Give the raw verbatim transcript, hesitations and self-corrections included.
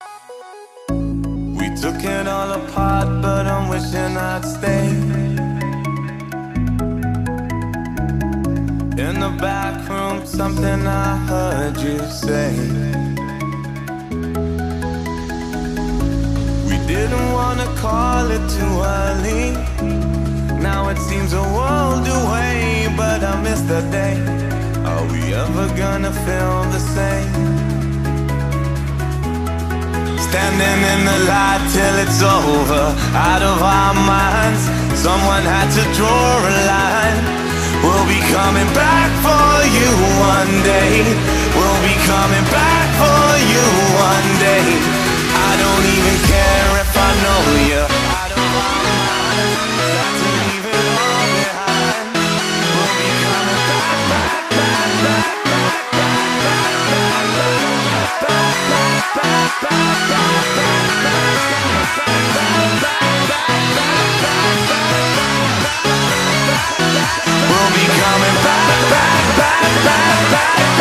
We took it all apart, but I'm wishing I'd stay. In the back room, something I heard you say. We didn't wanna call it too early. Now it seems a world away, but I miss the day. Are we ever gonna feel the same? Standing in the light till it's over, out of our minds. Someone had to draw a line. We'll be coming back for you one day. We'll be coming back for you one day. I don't even care if I know you. Out of our minds, got to leave it all behind. We'll be coming back, back, back, back, back, back, back, back, back, back, back, We'll be coming back, back, back, back, back.